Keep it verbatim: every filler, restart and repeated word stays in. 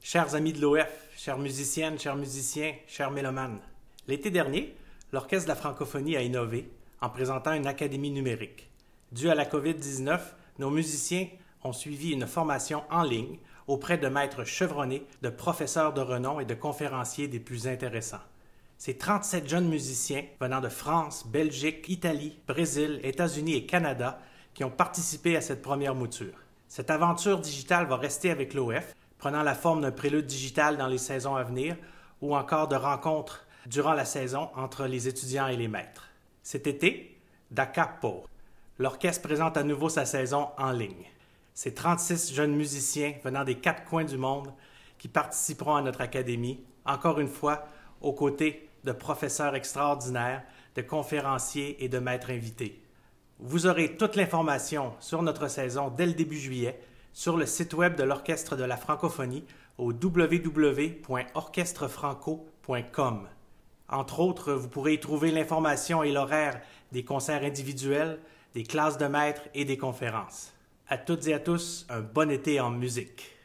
Chers amis de l'O F, chères musiciennes, chers musiciens, chers mélomanes, l'été dernier, l'Orchestre de la francophonie a innové en présentant une académie numérique. Dû à la COVID dix-neuf, nos musiciens ont suivi une formation en ligne auprès de maîtres chevronnés, de professeurs de renom et de conférenciers des plus intéressants. Ces trente-sept jeunes musiciens venant de France, Belgique, Italie, Brésil, États-Unis et Canada qui ont participé à cette première mouture. Cette aventure digitale va rester avec l'O F, prenant la forme d'un prélude digital dans les saisons à venir ou encore de rencontres durant la saison entre les étudiants et les maîtres. Cet été, Da Capo, l'orchestre présente à nouveau sa saison en ligne. C'est trente-six jeunes musiciens venant des quatre coins du monde qui participeront à notre académie, encore une fois, aux côtés de professeurs extraordinaires, de conférenciers et de maîtres invités. Vous aurez toute l'information sur notre saison dès le début juillet sur le site web de l'Orchestre de la francophonie au w w w point orchestre franco point com. Entre autres, vous pourrez y trouver l'information et l'horaire des concerts individuels, des classes de maîtres et des conférences. À toutes et à tous, un bon été en musique.